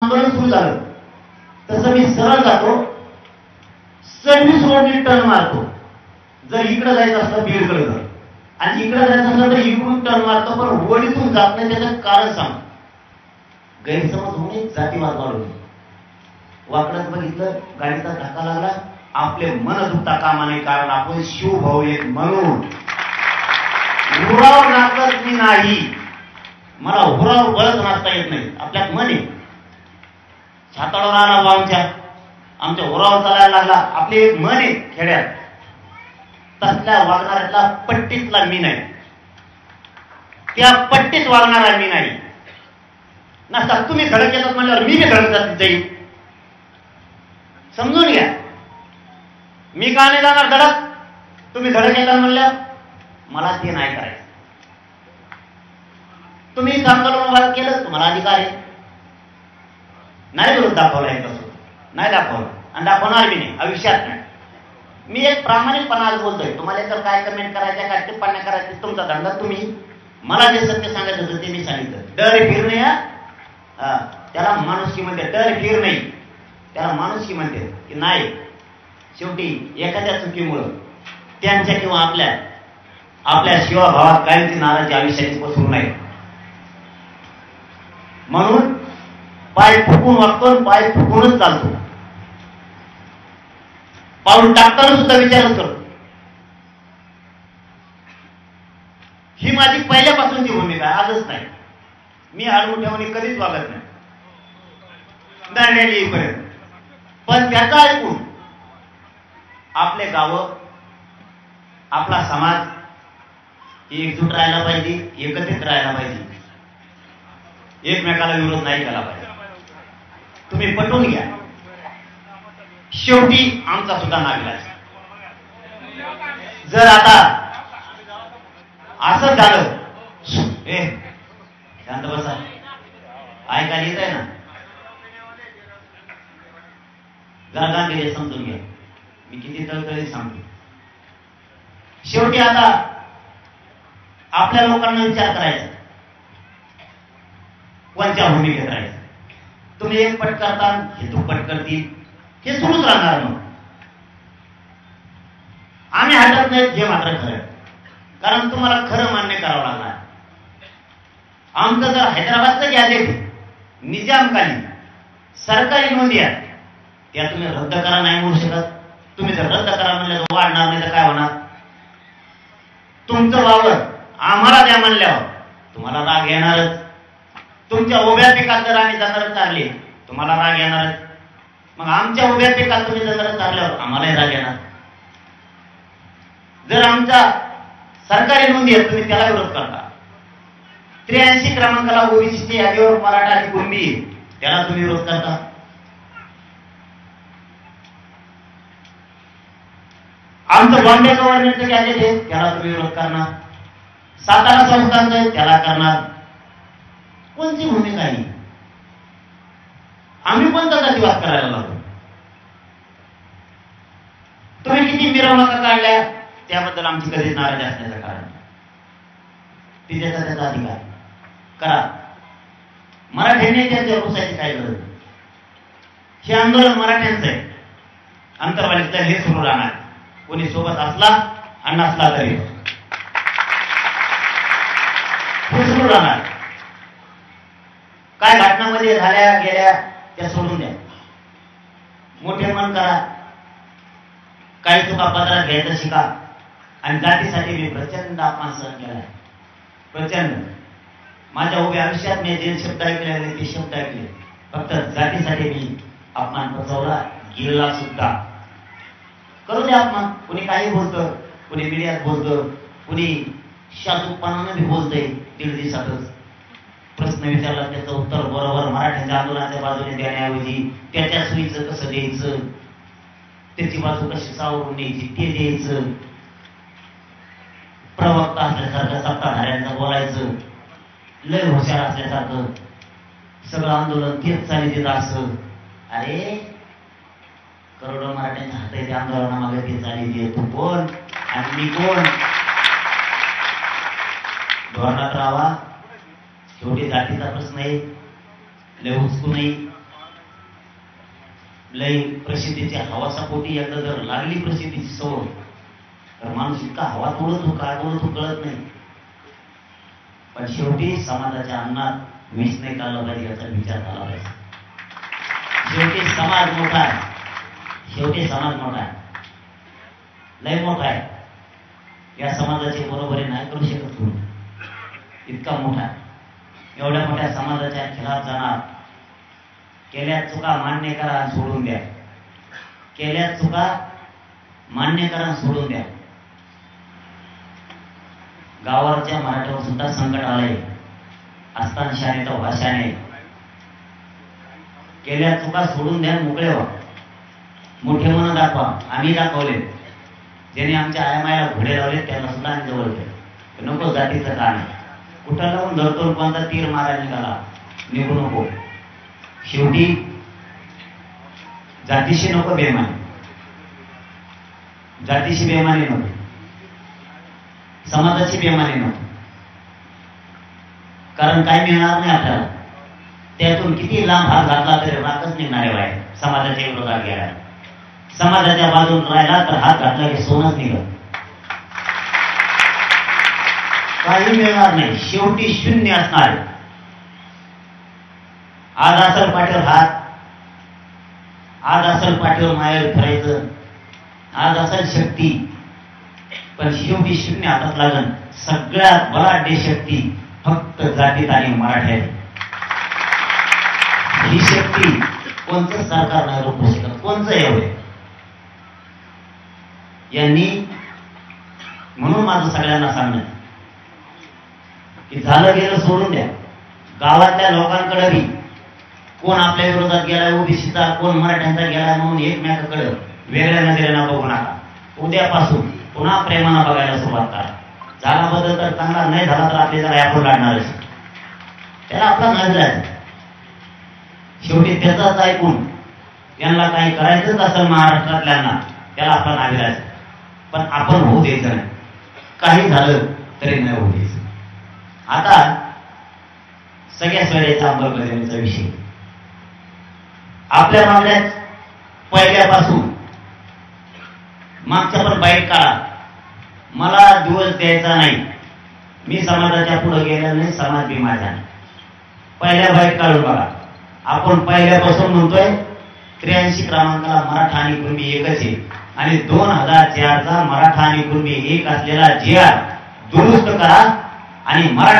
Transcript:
आंदोलन सुरू झालं तसं मी सरळ जातो, सर्व्हिस रोडने टर्न मारतो. जर इकडे जायचं असतं बीडकडे जातो आणि इकडे जायचं असलं तर इकडून टर्न मारतो, पण वडीतून जात नाही. त्याचं कारण सांग. गैरसमज होऊन जातीवाद वाढवणे. वाकडच बघितलं, गाडीचा धक्का लागला, आपले मन दुखता कामा नये, कारण आपण शिवभाऊ एक म्हणून हुराव नाचत मी नाही. मला हुराव बळत नाचता येत नाही. आपल्यात मन आहे. छाताळावर आला बा आमच्या हुराव चालायला लागला. आपले एक मन आहे खेड्यात. तसल्या वागणाऱ्यातला पट्टीतला मी नाही, त्या पट्टीत वागणारा मी नाही. नसता तुम्ही धडक येतात म्हणल्यावर मी बी धडक जात जाईल. समजून घ्या. मी का नाही जाणार धडक? तुम्ही धडक येतात म्हणल्यावर मला ते नाही करायचं. तुम्ही आंदोलन केलं, तुम्हाला अधिकार आहे. नाही विरोध दाखवला आहे कसं नाही दाखवलं आणि दाखवणार मी नाही, आयुष्यात नाही. मी एक प्रामाणिकपणा आज बोलतोय. तुम्हाला तर काय कमेंट करायच्या, काय टिप्पण्या करायच्या, तुमचा धंदा. तुम्ही मला जे सत्य सांगायचं होतं ते मी सांगितलं. डर फिर नाही, त्याला माणुसकी म्हणते. डर फिर नाही, त्याला माणुसकी म्हणते की नाही. शेवटी एखाद्या चुकीमुळं त्यांच्या किंवा आपल्या शिवाभावात कायमची नाराजी आयुष्याची पसरू नाही. म्हणून पाय फुकून वागतो, पाय फुकूनच चालतो. पाऊल टाकताना सुद्धा विचारच करतो. ही माझी पहिल्यापासूनची भूमिका आहे, आजच नाही. मी आडमुठ्याने कधीच वागत नाही दांड्याला येईपर्यंत. पण त्याचा ऐकून आपले गावं, आपला समाज एकजूट राहायला पाहिजे, एकत्रित राहायला पाहिजे, एकमेकाला विरोध नाही केला पाहिजे. तुम्ही पटवून घ्या. शेवटी आमचा सुद्धा नागरिक. जर आता असं झालं, शांत बसा, ऐकायला येत आहे ना, जरा गांभीर्य समजून घ्या. मी किती तळतळी सांगतो. शेवटी आता आपल्या लोकांना विचार करायचा, कोणत्या भूमिकेत राहायचं. तुम्ही एक पट करता, हे दुप्पट करतील, हे सुरूच राहणार. मग आम्ही हटत नाहीत, हे मात्र खरं. कारण तुम्हाला खरं मान्य करावं लागणार. आमचं जर हैदराबादचं गॅजेट निजामकालीन सरकारी नोंदी आहेत, त्या तुम्ही रद्द करा नाही म्हणू शकत. तुम्ही जर रद्द करा म्हणलं वाढणार नाही तर काय होणार? तुमचं वावर आम्हाला द्या म्हणल्यावर तुम्हाला राग येणारच. तुमच्या उभ्या पिकात जर आम्ही जनावर चालले, तुम्हाला राग येणारच. मग आमच्या उभ्या पिकात तुम्ही जनावर चालल्यावर आम्हालाही राग येणार. जर आमच्या सरकारी नोंदी आहेत, तुम्ही त्याला विरोध करता. 83 क्रमांकाला ओबीसीच्या यादीवर मराठा आणि कुणबी, त्याला तुम्ही विरोध करता. आमचं बॉम्बे गव्हर्नमेंटचं गॅजेट आहे, त्याला तुम्ही विरोध करणार. सातारा संस्थांचं आहे, त्याला करणार. कोणती भूमिका आहे? आम्ही कोणता जातीवाद करायला लागलो? तुम्ही किती मिरवणुका काढल्या, त्याबद्दल आमची कधीच नाराजी असण्याचं कारण. तिच्याचा त्याचा अधिकार करा. मराठ्यांनी त्यांच्या घुसायची काय गरज? हे आंदोलन मराठ्यांचं आहे. अंतर्वालीचं हे सुरू राहणार. कोणी सोबत असला आणि नसला तरी हे सुरू राहणार. काय घटनामध्ये झाल्या गेल्या त्या सोडून द्या. मोठे मन करा, काही चुका पदरात घ्यायचं शिका. आणि जातीसाठी मी प्रचंड अपमान सहन केलाय, प्रचंड. माझ्या उभ्या आयुष्यात मी जे शब्द ऐकले ते शब्द ऐकले. फक्त जातीसाठी मी अपमान पचवला, गिळला सुद्धा. करू दे अपमान. कुणी काही बोलतं, कुणी मीडियात बोलतं, कुणी शाजूकपणानं बी बोलतंय. दीड दिवसातच प्रश्न विचारला, त्याचं उत्तर बरोबर मराठ्यांच्या आंदोलनाच्या बाजूने देण्याऐवजी त्याच्या सोयीचं कसं द्यायचं, त्याची बाजू कशी सावरून द्यायची ते द्यायचं. प्रवक्ता असल्यासारखं सत्ताधाऱ्यांचं बोलायचं, लय हुशार असल्यासारखं सगळं आंदोलन तेच चालू देत असं. अरे करोडो मराठ्यांच्या हाताच्या आंदोलनामागे ते चालू दे. तू कोण आणि मी कोण? धोरणात राहावा. शेवटी जातीचा प्रश्न आहे, लय हुसकू नाही. लई प्रसिद्धीच्या हवासापोटी एकदा जर लागली प्रसिद्धीची सवय तर माणूस इतका हवा तोडतो काय बोलतो कळत नाही. पण शेवटी समाजाच्या अन्नात विष नाही काढला पाहिजे याचा विचार झाला पाहिजे. शेवटी समाज मोठा आहे, शेवटी समाज मोठा आहे, लय मोठा आहे. या समाजाची बरोबरी नाही करू शकत तुम्ही, इतका मोठा आहे. एवढ्या मोठ्या समाजाच्या खिलाफ जाणार, केल्या चुका मान्य करा आणि सोडून द्या, केल्या चुका मान्य करा आणि सोडून द्या. गावाच्या मराठीवर सुद्धा संकट आलंय. असताना शाने तर भाषाने केल्या चुका सोडून द्या, मोकळे व्हा, मोठे म्हणून दाखवा. आम्ही दाखवले, ज्याने आमच्या आयामायाला घोडे लावले त्यांना सुद्धा आम्ही जवळ केलं. नको जातीचं काम आहे, कुठं लावून धरतो कोणता तीर मारायला निघाला, निघू नको. शेवटी जातीशी नको बेमानी, जातीशी बेमानी नको, समाजाची बेमानी नको. कारण काय मिळणार नाही आपल्याला. त्यातून किती लांब हात घातला तरी राखच निघणारे बाहेर. समाजाच्या विरोधात गेला, समाजाच्या बाजून राहिला तर हात घातला की सोनच निघत, काही मिळणार नाही. शेवटी शून्य असणार. आज असल पाठीवर हात, आज असल पाठीवर मायावर फिरायचं, आज असल शक्ती, पण शेवटी शून्य हातात लागल. सगळ्यात बलाढ्य शक्ती फक्त जातीत आणि मराठ्यात. ही शक्ती कोणतं सरकार नाही रोखू शकत, कोणचं एवढे. यांनी म्हणून माझं सगळ्यांना सांगणं की झालं गेलं सोडून द्या. गावातल्या लोकांकडे बी कोण आपल्या विरोधात गेलाय ओबीसीचा, कोण मराठ्यांचा गेलाय म्हणून एकमेकाकडे वेगळ्या नजरेनं बघू नका. उद्यापासून पुन्हा प्रेमानं बघायला सुरुवात करा. झाला बदल तर चांगला, नाही झाला तर आपले जरा यापूर काढणारच, त्याला आपला नजर. शेवटी त्याचाच ऐकून यांना काही करायचंच असेल महाराष्ट्रातल्यांना, त्याला आपण नाविरायचं. पण आपण होऊ द्यायचं नाही, काही झालं तरी नाही होऊ द्यायचं. आता सगळ्या वेळेचा अंमलबजावणीचा विषय आपल्या मागण्यात पहिल्यापासून मागच्या पण बाईट काळा मला दिवस द्यायचा नाही, मी समाजाच्या पुढे गेला नाही, समाज बी माझा नाही. पहिल्या बाईट काढून बघा. आपण पहिल्यापासून म्हणतोय 83 क्रमांकाला मराठा आणि कुणबी एकच आहे आणि 2004चा मराठा आणि कुणबी एक असलेला जी आर दुरुस्त करा आणि मराठा